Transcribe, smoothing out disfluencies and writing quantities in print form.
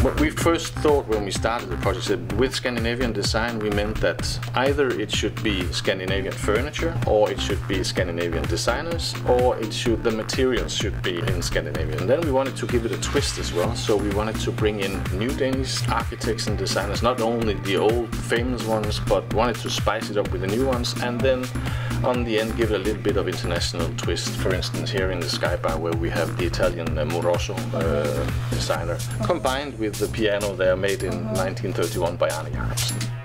What we first thought when we started the project, that with Scandinavian design we meant that either it should be Scandinavian furniture, or it should be Scandinavian designers, or the materials should be in Scandinavia. And then we wanted to give it a twist as well, so we wanted to bring in new Danish architects and designers, not only the old famous ones, but wanted to spice it up with the new ones, and then on the end give it a little bit of international twist. For instance, here in the Sky Bar, where we have the Italian Moroso designer, combined with the piano there made in 1931 by Arne Jacobsen.